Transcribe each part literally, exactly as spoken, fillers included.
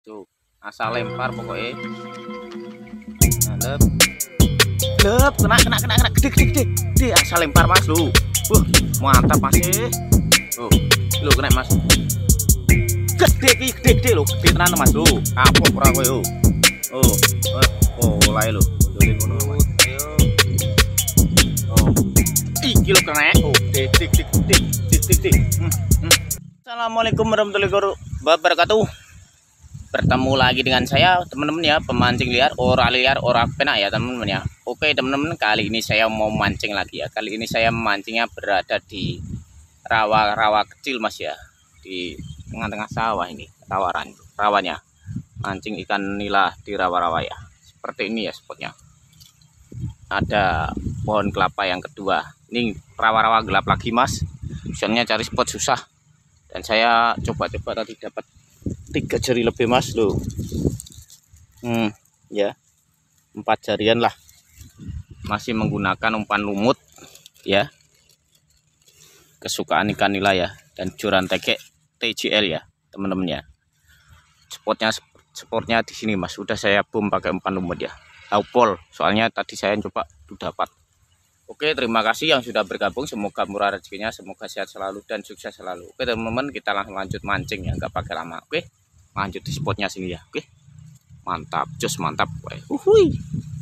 Tuh, asal lempar pokoknya. Nah, lep, lep, kena, kena, kena, kena, gede, gede, gede, gede, asal lempar mas lu. Wah, mantap masih. Tuh, lu kena mas. Gede, gede, gede, gede lu, gede tenan mas lu. Kapok ora kowe yo. Oh, eh, oh, mulai lu. Dole ngono mas. Ayo. Oh, iki lu kena. Oh, gede, gede, gede, gede, gede, gede. Hmm, hmm. Assalamualaikum warahmatullahi wabarakatuh. Bertemu lagi dengan saya teman-teman ya, pemancing liar, ora liar, ora penak ya teman-teman ya. Oke teman-teman, kali ini saya mau mancing lagi ya. Kali ini saya mancingnya berada di rawa-rawa kecil mas ya, di tengah-tengah sawah ini, tawaran rawanya. Mancing ikan nila di rawa-rawa ya. Seperti ini ya spotnya. Ada pohon kelapa yang kedua. Ini rawa-rawa gelap lagi mas. Misalnya cari spot susah. Dan saya coba-coba tadi dapat tiga jari lebih mas lo. Hmm, ya empat jarian lah, masih menggunakan umpan lumut ya, kesukaan ikan nila ya, dan joran tekek T J L ya teman-teman ya. Spotnya spotnya di sini mas, sudah saya boom pakai umpan lumut ya, taupol soalnya tadi saya coba tuh dapat. Oke, terima kasih yang sudah bergabung, semoga murah rezekinya, semoga sehat selalu dan sukses selalu. Oke teman-teman, kita langsung lanjut mancing ya, nggak pakai lama. Oke, lanjut di spotnya sini ya. Oke, mantap, jos mantap. Uhui.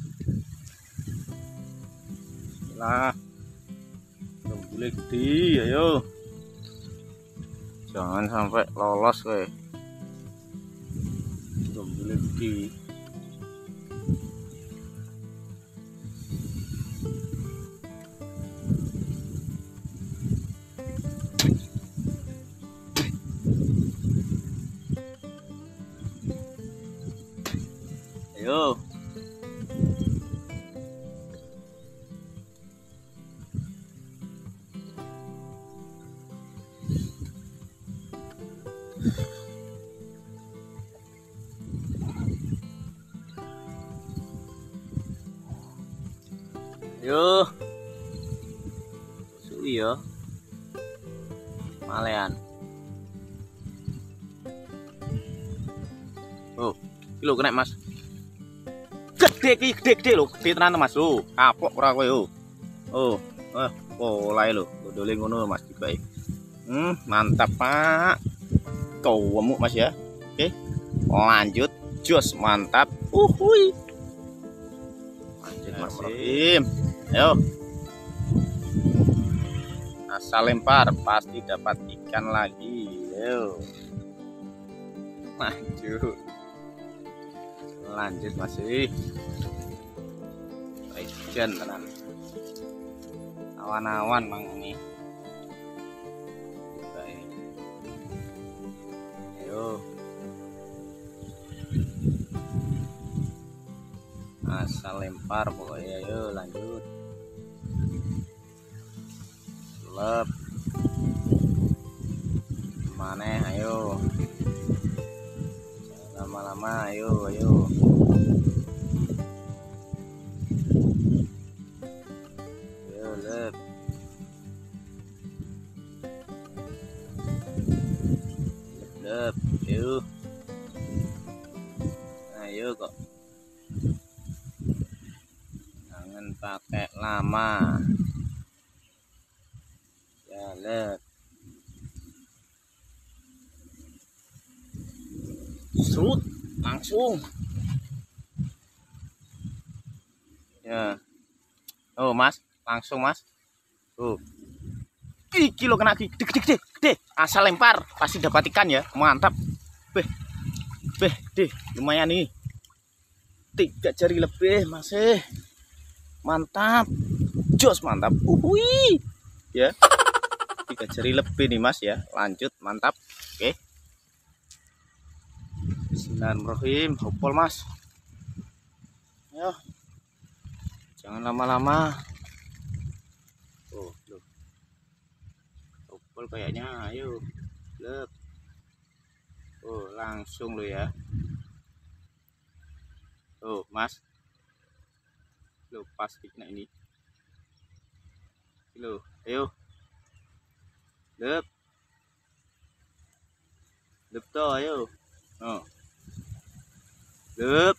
Lah, boleh gede, ayo. Jangan sampai lolos weh. Boleh gede. Ayo. Yo. Suwi yo. Malean. Oh, kilo kena mas. Gede ki, gede gede lo, gede tenan mas lo. Kapok ora kowe yo. Oh, eh, mulai lo. Dole ngono mas dibae. Hmm, mantap pak. Kau mas ya. Oke, lanjut. Jos mantap. Uhui. Anjir mas Rim. Ayo. Asal lempar pasti dapat ikan lagi. Ayo. Lanjut. Lanjut masih. Hujan tenan. Awan-awan mang ini. Ayo. Asal lempar pokoknya, ayo lanjut. Lep. Mana ayo. Jangan lama-lama, ayo ayo. Ayo lep. Lep, ayo. Ayo kok. Jangan pakai lama. Ya lep. Serut langsung. Ya. Oh mas, langsung mas. Tuh. Ih, kilo kena gede gede gede gede. Asal lempar pasti dapat ikan ya. Mantap. Beh. Beh, deh, lumayan nih. Tiga jari lebih masih. Mantap. Jos mantap. Uhui. Ya. Tiga jari lebih nih mas ya. Lanjut, mantap. Oke. Bismillahirrahmanirrahim. Hopol mas. Ayo. Jangan lama-lama. Oh, loh. Hopol kayaknya. Ayo. Lep. Oh, langsung lo ya. Oh, mas. Lo pasti kena ini. Lo, ayo. Lep. Lep to, ayo. Oh. Lep.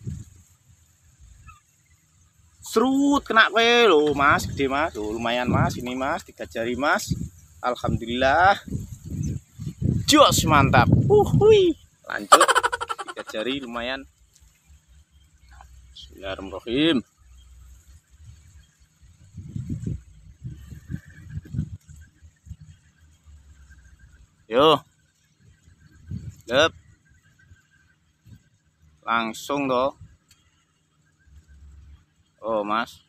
Serut kena kowe lo Mas, gede Mas. Tuh, lumayan Mas, ini Mas, tiga jari Mas. Alhamdulillah. Jos, mantap. Uhui. Lanjut. Tiga jari lumayan. Bismillahirrahmanirrahim. Yo. Lep. Langsung toh. Oh Mas,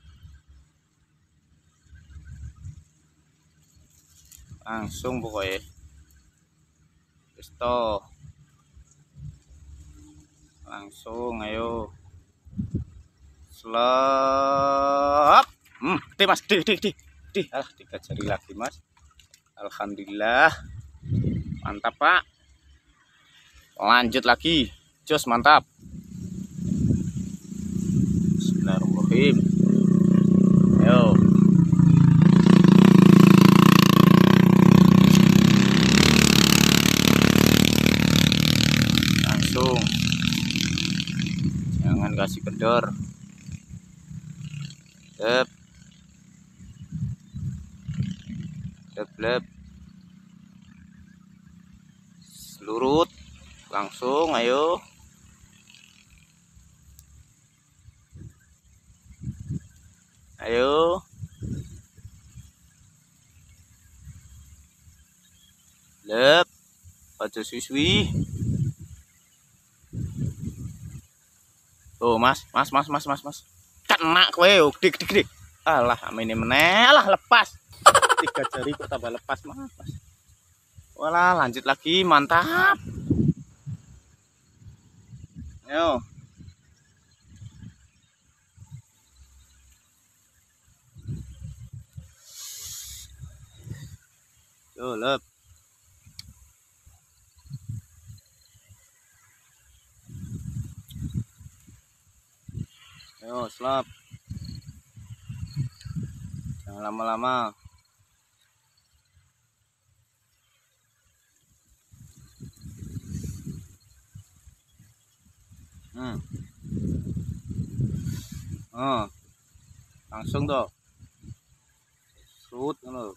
langsung pokoknya Besto. Langsung ayo slap. Hmm, gede Mas, gede gede gede gede. Ah, tiga jari lagi Mas. Alhamdulillah, mantap Pak. Lanjut lagi, jos, mantap. Bismillahirrahmanirrahim. Ayo. Langsung. Jangan kasih kendor. Lep. Lep, lep. Selurut. Langsung, ayo. Ayo. Lep. Aja siswi. Tuh Mas, Mas, Mas, Mas, Mas, Mas. Kena kowe, gede, gede, gede. Alah, amene meneh, alah lepas. Tiga jari kok tambah lepas, Mas. Walah, lanjut lagi, mantap. Ayo. Yo, lep. Ayo, slap. Jangan lama-lama. Hmm. Oh. Langsung toh. Shoot ngono.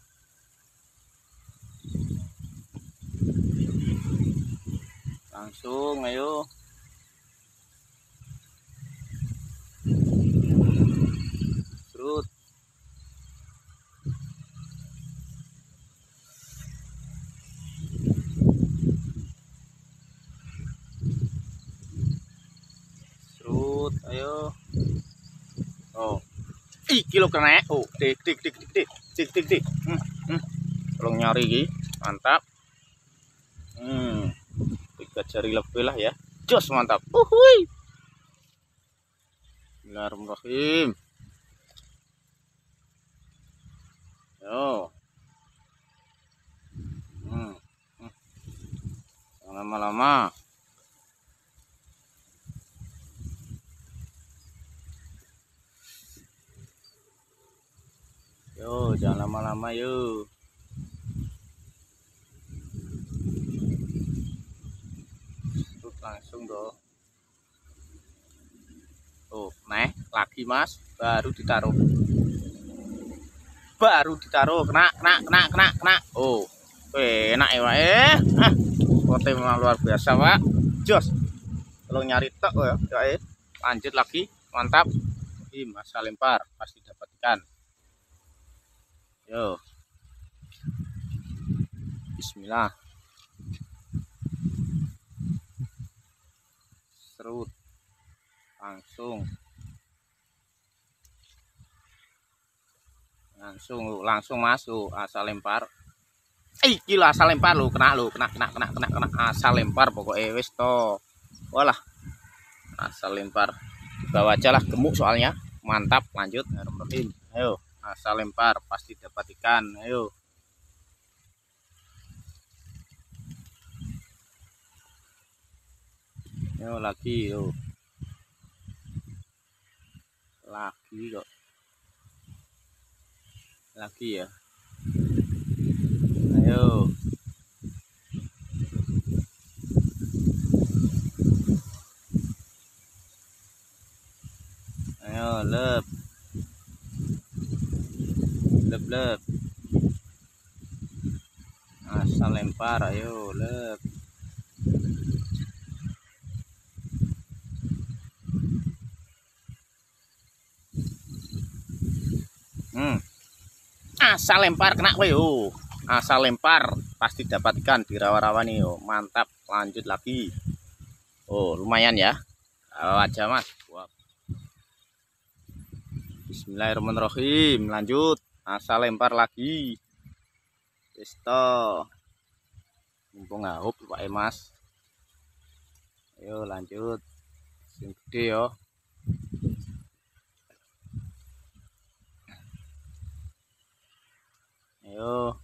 Langsung ayo. Shoot. Shoot ayo. Oh. Ih, kilo kena. Oh, dik dik dik dik dik dik dik dik. Hmm, hmm. Tolong nyari iki. Mantap. Hmm. Tiga jari lebih lah ya. Jos, mantap. Uhui. Bismillahirrahmanirrahim. Yo. Hmm. Hmm. Jangan lama-lama. Yo, jangan lama-lama yuk. Langsung dong. Oh, nah, lagi Mas, baru ditaruh. Baru ditaruh, kena, kena, kena, kena, kena. Oh, enak ya, Pak. Eh, ah, kote memang luar biasa, Pak. Jos. Kalau nyari tok ya, ya. Lanjut lagi, mantap. Ini masa lempar, pasti dapat ikan. Yo. Bismillah. Serut. Langsung. Langsung, langsung masuk asal lempar. Eh, gila asal lempar lu, kena lu, kena kena kena kena kena asal lempar pokoknya wis to. Walah. Asal lempar. Bawa aja lah, gemuk soalnya. Mantap, lanjut. Ayo, asal lempar pasti dapat ikan. Ayo. Yo lagi yo. Lagi kok. Lagi ya. Ayo. lep lep lep asal lempar, ayo lep. Hmm. Asal lempar kena kowe yo. Asal lempar pasti dapatkan di rawa-rawa nih yo. Mantap, lanjut lagi. Oh, lumayan ya. Bawa aja, Mas. Wow. Bismillahirrahmanirrahim. Lanjut. Asal lempar lagi. Pisto. Mumpung ngaup Pak Mas. Ayo lanjut. Sing gede yo. Ayo.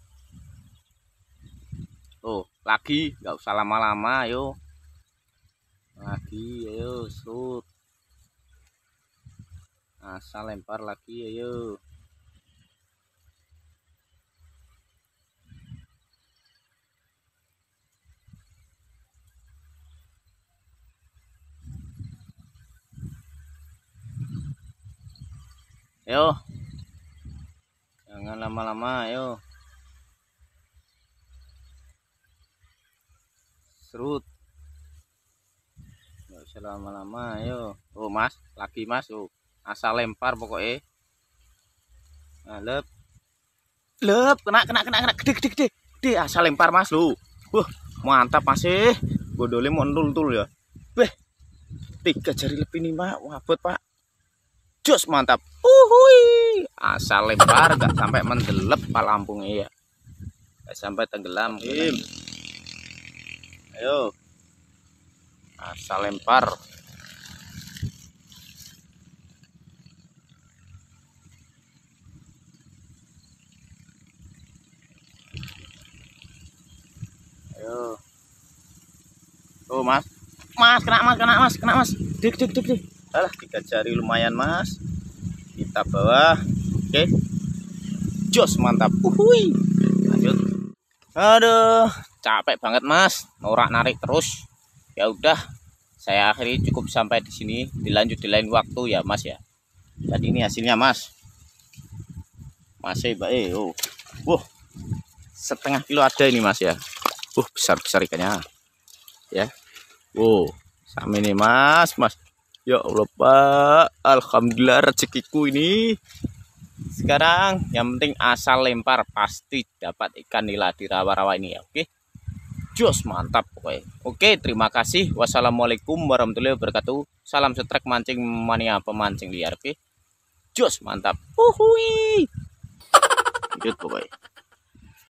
Oh, lagi, nggak usah lama-lama, ayo. Lagi, ayo, shoot. Asal lempar lagi, ayo. Ayo. Jangan lama-lama, ayo. Serut. Nggak usah lama-lama, ayo. Oh, Mas, lagi Mas, oh. Asal lempar pokoknya. Nah, lep. Lep, kena kena kena kena gede gede gede. Gede asal lempar Mas lu. Wah, mantap masih. Bodole mau ntul-ntul ya. Weh. Tiga jari lebih nih, Pak. Wabot, Pak. Jos mantap. Uhui. Asal lempar enggak sampai mendelep Pak Lampungnya ya. Enggak sampai tenggelam. Kim. Ayo. Asal lempar. Ayo. Tuh, Mas. Mas, kena Mas, kena Mas, kena Mas. Dik dik dik dik. Alah, tiga jari lumayan, Mas. Kita bawa. Oke. Jos mantap. Uhui. Lanjut. Aduh, capek banget, Mas. Norak narik terus. Ya udah, saya akhiri cukup sampai di sini. Dilanjut di lain waktu ya, Mas ya. Dan ini hasilnya, Mas. Masih baik. Oh. Wah. Setengah kilo ada ini, Mas ya. Uh, besar-besar ikannya. Ya. Wow, sama ini, Mas, Mas. Ya Allah, Pak. Alhamdulillah rezekiku ini. Sekarang yang penting asal lempar pasti dapat ikan nila di rawa-rawa ini ya. Oke. Jos mantap pokoknya. Oke, terima kasih. Wassalamualaikum warahmatullahi wabarakatuh. Salam setrek mancing mania pemancing liar. Oke. Jos mantap. Uhui.